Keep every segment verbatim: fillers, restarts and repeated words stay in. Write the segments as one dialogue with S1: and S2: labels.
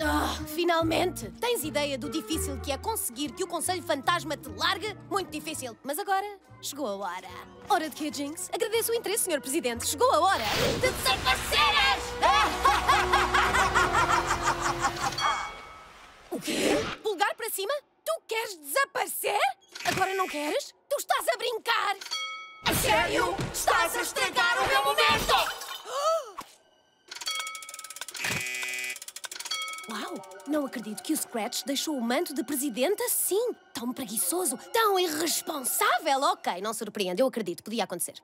S1: Ah, finalmente! Tens ideia do difícil que é conseguir que o Conselho Fantasma te largue? Muito difícil. Mas agora chegou a hora. Hora de quê, Jinx? Agradeço o interesse, senhor Presidente. Chegou a hora de desapareceres! O quê? Pulgar para cima? Tu queres desaparecer? Agora não queres? Tu estás a brincar! A sério? Estás a estragar o meu momento! Uau! Não acredito que o Scratch deixou o manto de presidente assim. Tão preguiçoso, tão irresponsável. Ok, não surpreende, eu acredito, podia acontecer.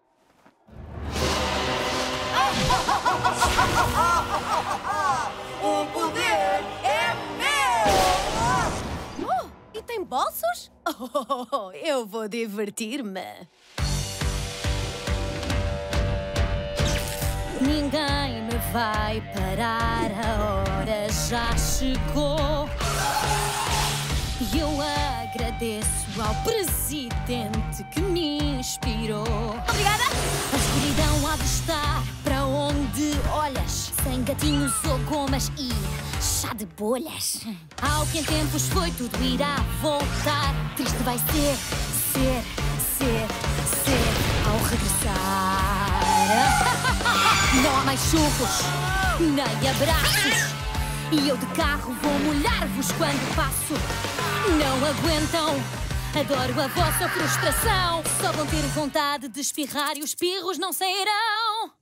S2: O poder é meu!
S1: Oh, e tem bolsos? Oh, eu vou divertir-me.
S3: Ninguém me vai parar, a hora já chegou. E eu agradeço ao presidente que me inspirou.
S1: Obrigada!
S3: A escuridão há de estar para onde olhas, sem gatinhos ou gomas e chá de bolhas. Ao que em tempos foi, tudo irá voltar. Triste vai ser, ser, ser, ser ao regressar. Não há mais churros, nem abraços. E eu de carro vou molhar-vos quando passo. Não aguentam, adoro a vossa frustração. Só vão ter vontade de espirrar e os espirros não sairão.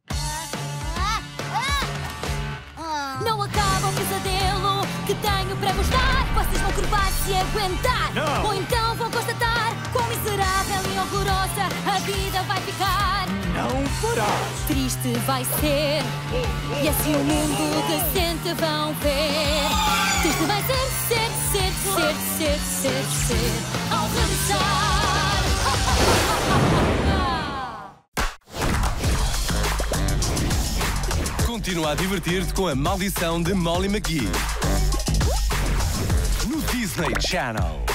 S3: Não acaba o pesadelo que tenho para vos dar. Vocês vão curvar-se e aguentar.
S4: Não.
S3: Ou então vão constatar quão miserável e horrorosa a vida vai ficar.
S4: Não farás!
S3: Triste vai ser, e assim o mundo decente vão ver. Triste vai ser, ser, ser, ser, ser, ser, ser, ao regressar.
S5: Continua a divertir-te com a maldição de Molly McGee no Disney Channel.